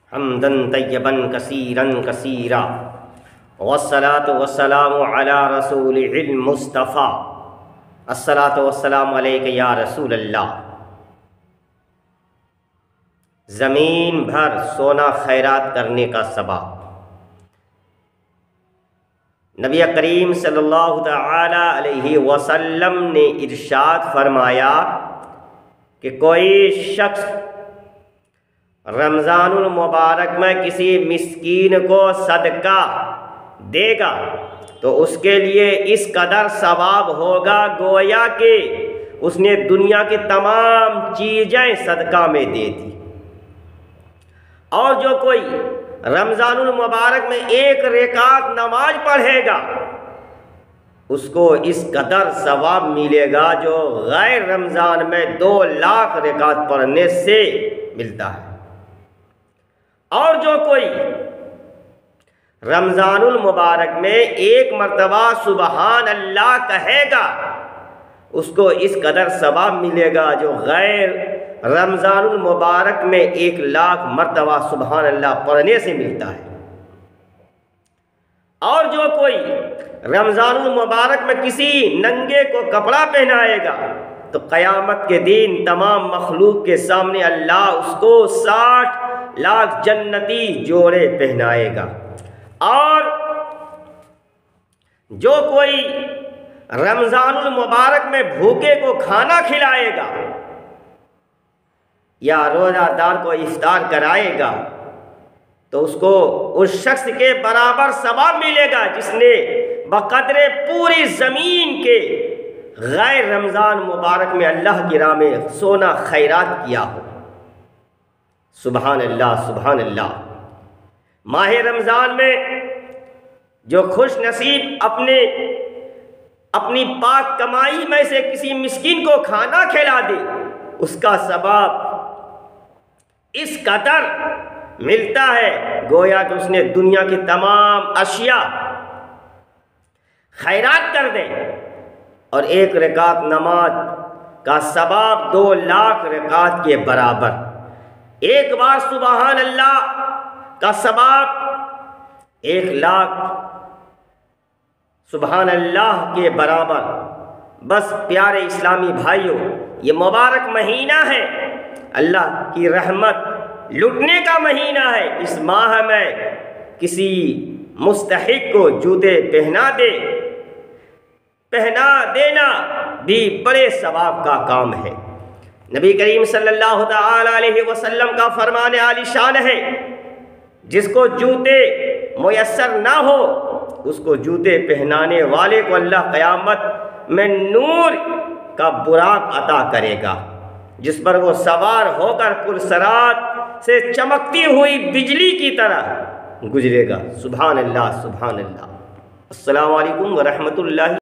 حمدن طیبا کثیرا کثیرا والصلاة والسلام علی رسولہ المصطفیٰ الصلاة والسلام علیک یا رسول اللہ۔ زمین بھر سونا خیرات کرنے کا ثواب۔ نبی کریم صلی اللہ تعالی علیہ وسلم نے ارشاد فرمایا کہ کوئی شخص رمضان المبارک میں کسی مسکین کو صدقہ دے گا تو اس کے لیے اس قدر ثواب ہوگا گویا کہ اس نے دنیا کی تمام چیزیں صدقہ میں دے دی۔ اور جو کوئی رمضان المبارک میں 1 رکعت نماز پڑھے گا اس کو اس قدر ثواب ملے گا جو غیر رمضان میں 2 لاکھ رکعت پڑھنے سے ملتا ہے۔ اور جو کوئی رمضان المبارک میں 1 مرتبہ سبحان اللہ کہے گا اس کو اس قدر ثواب ملے گا جو غیر رمضان المبارک میں 1 لاکھ مرتبہ سبحان اللہ پڑھنے سے ملتا ہے۔ اور جو کوئی رمضان المبارک میں کسی ننگے کو کپڑا پہنائے گا تو قیامت کے دن تمام مخلوق کے سامنے اللہ اس کو 60 لاکھ جنتی جوڑے پہنائے گا۔ اور جو کوئی رمضان المبارک میں بھوکے کو کھانا کھلائے گا یا روزہ دار کو افطار کرائے گا تو اس کو اس شخص کے برابر ثواب ملے گا جس نے بقدر پوری زمین کے غیر رمضان مبارک میں اللہ کی راہ میں سونا خیرات کیا ہو۔ سبحان اللہ سبحان اللہ۔ ماہ رمضان میں جو خوش نصیب اپنی پاک کمائی میں سے کسی مسکین کو کھانا کھلا دے اس کا ثواب اس قدر ملتا ہے گویا کہ اس نے دنیا کی تمام اشیاء خیرات کر دیں، اور 1 رکعت نماز کا ثواب 2 لاکھ رکعت کے برابر۔ 1 بار سبحان اللہ کا ثواب 1 لاکھ سبحان اللہ کے برابر۔ بس پیارے اسلامی بھائیوں، یہ مبارک مہینہ ہے، اللہ کی رحمت لٹنے کا مہینہ ہے۔ اس ماہ میں کسی مستحق کو جوتے پہنا دینا بھی بڑے ثواب کا کام ہے۔ نبی کریم صلی اللہ تعالی علیہ وسلم کا فرمان عالی شان ہے، جس کو جوتے میسر نہ ہو اس کو جوتے پہنانے والے کو اللہ قیامت میں نور کا براق عطا کرے گا، جس پر وہ سوار ہو کر پرسرات سے چمکتی ہوئی بجلی کی طرح گزرے گا۔ سبحان اللہ سبحان اللہ۔ السلام علیکم ورحمۃ اللہ۔